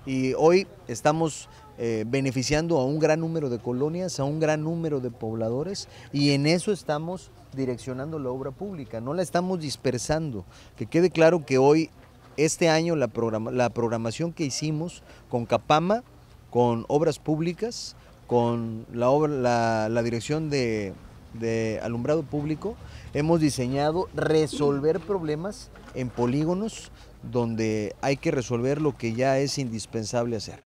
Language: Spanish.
y hoy estamos beneficiando a un gran número de colonias, a un gran número de pobladores, y en eso estamos direccionando la obra pública, no la estamos dispersando. Que quede claro que hoy, este año, la programación que hicimos con Capama, con Obras Públicas, con la Dirección de Alumbrado Público, hemos diseñado resolver problemas en polígonos donde hay que resolver lo que ya es indispensable hacer.